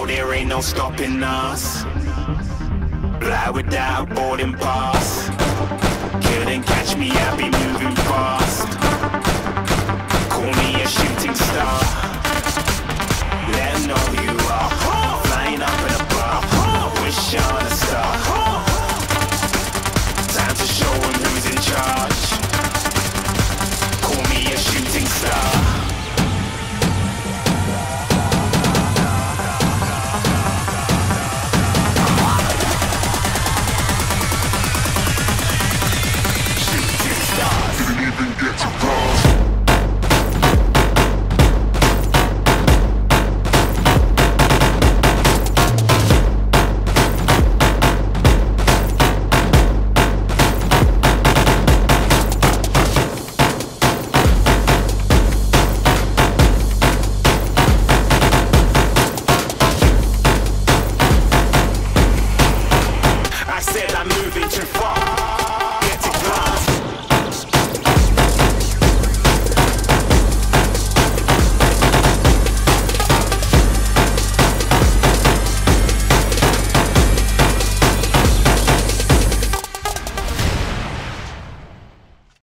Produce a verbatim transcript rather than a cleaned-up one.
No, there ain't no stopping us. Fly without boarding pass. Couldn't catch me, I'll be moving fast. Call me a shooting star. Let 'em know